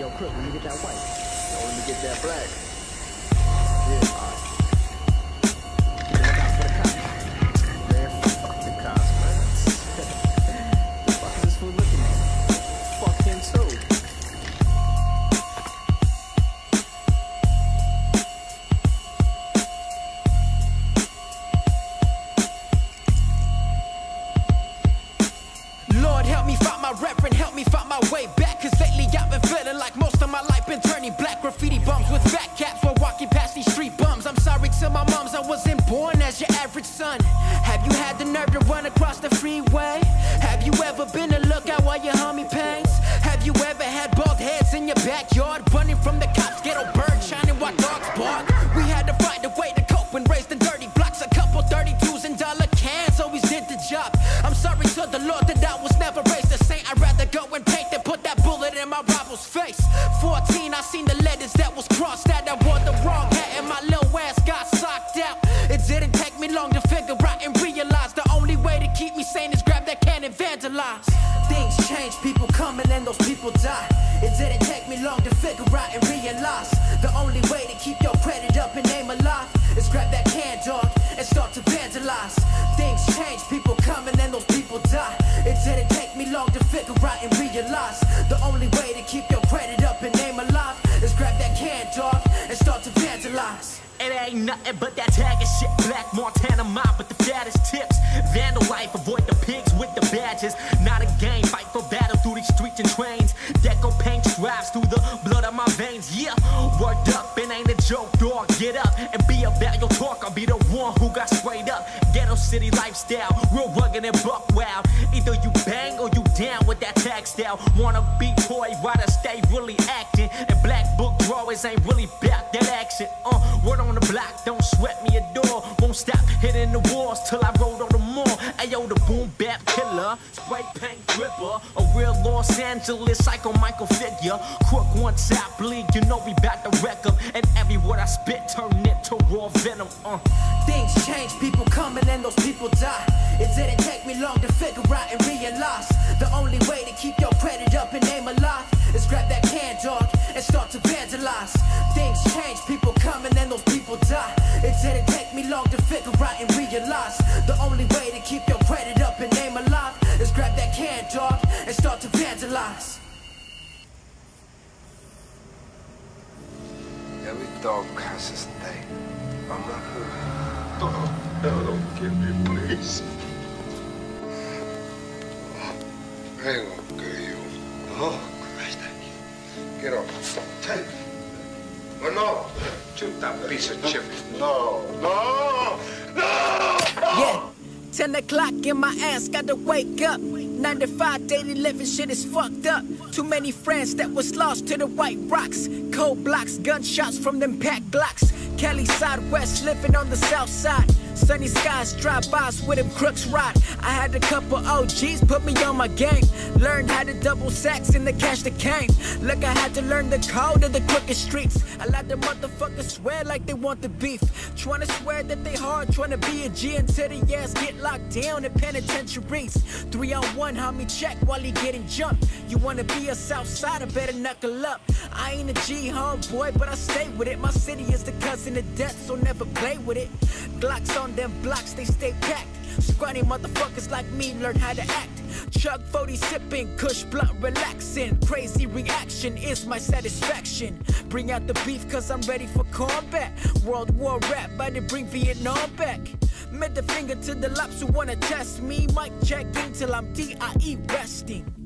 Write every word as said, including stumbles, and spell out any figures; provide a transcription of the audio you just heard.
Yo, Crook, when you get that white? Yo, when you get that black? Yeah, alright. Look out for the cops. Man, fuck the cops, man. The fuck is this fool looking at? Fuck him too. Lord, help me find my reverend, help me find my way back. Cause lately I've been feeling like most of my life been turning black. Graffiti bums with fat caps while walking past these street bums. I'm sorry to my moms, I wasn't born as your average son. Have you had the nerve to run across the freeway? Have you ever been a lookout while your homie paints? Have you ever had bald heads in your backyard? Running from the cops, ghetto bird shining while dogs bark. We had to find a way to cope when raised in dirty blocks. A couple thirty-twos and dollar cans always did the job. I'm sorry to the Lord that I was never raised a saint. I'd rather go and paint than put that bullet in my rival's face. fourteen, I seen the letters that was crossed out. I wore the wrong hat and my little ass got socked out. It didn't take me long to figure out and realize the only way to keep me sane is grab that can and vandalize. Things change, people come and then those people die. It didn't take me long to figure out and realize the only way to keep your credit up and name alive is grab that can, dog, and start to vandalize. Things change, people come and then those people die. It didn't take me long to figure out and realize the only way to keep your credit up and name alive is grab that can, dog, and start to vandalize. It ain't nothing but that tag and shit. Black Montana mob with the fattest tips. Vandal life, avoid the pigs with the badges. Not a game, fight for battle through these streets and trains. Deco paint strives through the blood of my veins. Yeah, word up, it ain't a joke, dog. Get up and be about your talk. I'll be the one who got sprayed up. Ghetto city lifestyle, real rugged and buck wild. Either you bang or you down with that tag style. Wanna be toy, rather stay really acting. And black book drawers ain't really back that action. Uh, word on the block, don't sweat me a door. Won't stop hitting the walls till I rolled on the mall. Ayo, the boom bap killer, spray paint gripper, a real Los Angeles psycho Michael figure. Crook one top bleed, you know we bout to wreck 'em. And every word I spit turn into raw venom. Uh. Things change, people come and then those people die. It didn't take me long to figure out and realize the only way to keep your credit up and name alive is grab that can, dog, and start to vandalize. Things change, people come and then those people die. It didn't take me long to figure out and realize the only way to keep your credit up and name alive is grab that can, dog, and start to vandalize. Every dog has his day. I'm not hurt. Oh, no, don't kill me, please. I ain't gonna kill you. Oh, Christ. Get off. Take. Oh, no. Shoot that piece of chicken. No, no, no! Yeah, ten o'clock in my ass, gotta wake up. nine to five, daily living, shit is fucked up. Too many friends that was lost to the white rocks. Cold blocks, gunshots from them packed Glocks. Kelly Southwest, living on the south side. Sunny skies, drive-bys with them crooks ride. I had a couple O Gs put me on my game. Learned how to double sacks in the cash that came. Look, I had to learn the code of the crooked streets. A lot of motherfuckers swear like they want the beef. Trying to swear that they hard, trying to be a G until the ass get locked down in penitentiaries. Three on one, homie, check while he getting jumped. You wanna be a Southsider, better knuckle up. I ain't a G, homeboy, but I stay with it. My city is the cousin of death, so never play with it. Glocks on them blocks, they stay packed. Scrawny motherfuckers like me learn how to act. Chug forty sipping, kush blunt relaxing. Crazy reaction is my satisfaction. Bring out the beef cause I'm ready for combat. World War rap, but to bring Vietnam back. Mid the finger to the lops who wanna test me. Mic check in till I'm D I E resting.